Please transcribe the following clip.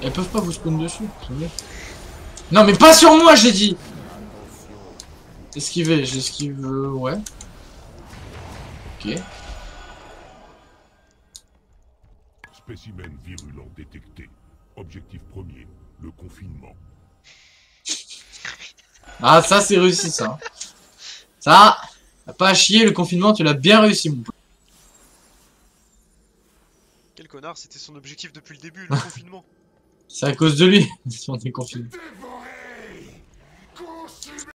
Elles peuvent pas vous spawn dessus. Non mais pas sur moi j'ai dit. Esquiver, j'esquive, ouais. Ok. Spécimen virulent détecté. Objectif premier, le confinement. Ah ça c'est réussi ça. Ça, t'as pas à chier, le confinement tu l'as bien réussi mon pote. Quel connard, c'était son objectif depuis le début, le confinement. C'est à cause de lui si on est confiné.